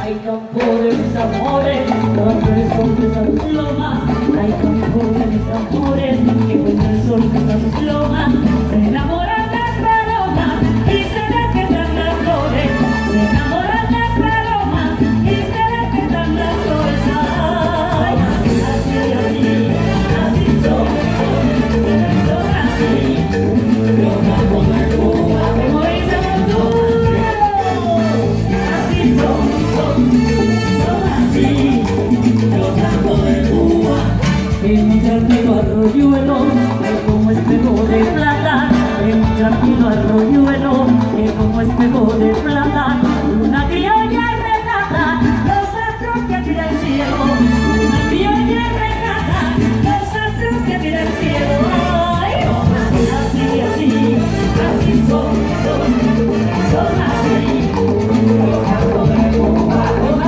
Hay campo de mis amores, cuando el sol besa sus lomas. Hay campo de mis amores, que cuando el sol besa sus lomas se enamoran las palomas y se despiertan las flores. Se enamoran las palomas y se despiertan las flores. Ay, así, así son así. Los campos de Cuba, como dice Montura, así son así. Los campos de Cuba, en un tranquilo arroyuelo, que como espejo de plata. En un tranquilo arroyuelo, que como espejo de plata. Una criolla retrata los astros que mira el cielo. Una criolla retrata los astros que mira el cielo. Ay, así son así. Los campos de Cuba,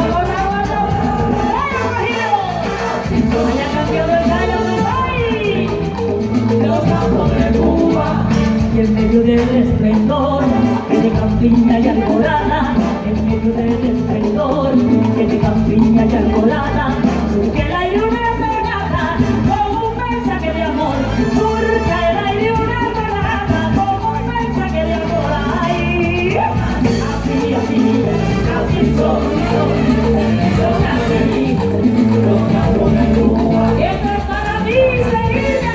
haya cambiado el gallo de país. Los campos de Cuba, y en medio del esplendor que de campiña y alborada, en medio del esplendor que de campiña y alborada, surge el aire una tonada con un mensaje de amor. Surge el aire una tonada con un mensaje de amor. Ay, así son así. Los campos de Cuba, esto es para mí, Sevilla,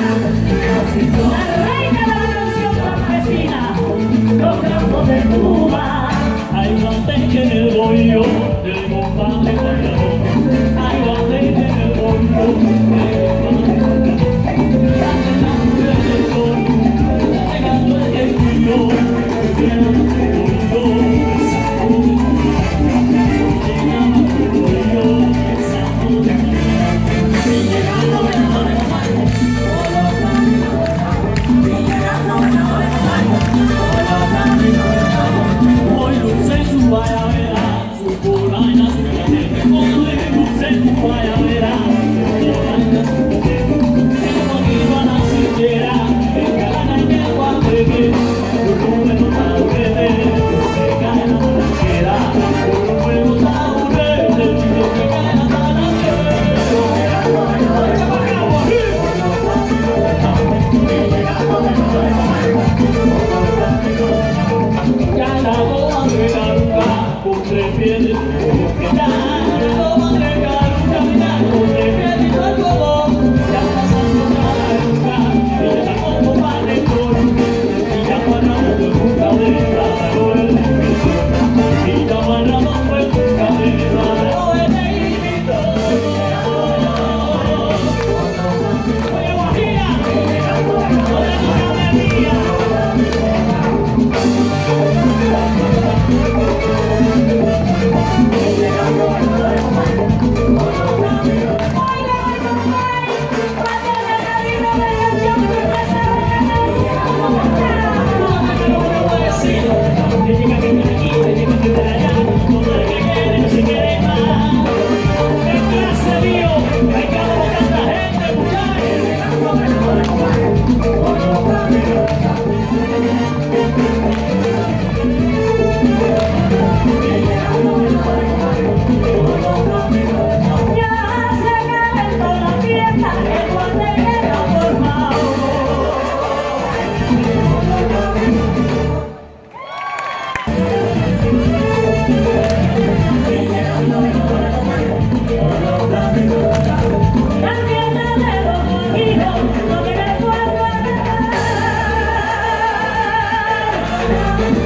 la reina de la canción campesina. Los campos de Cuba. Hay guanteque en el bollo del compadre Guayabo. Hay guanteque en el bollo del compadre Guayabo. Llegando el tuyo, llegando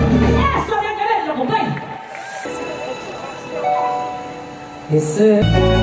Ese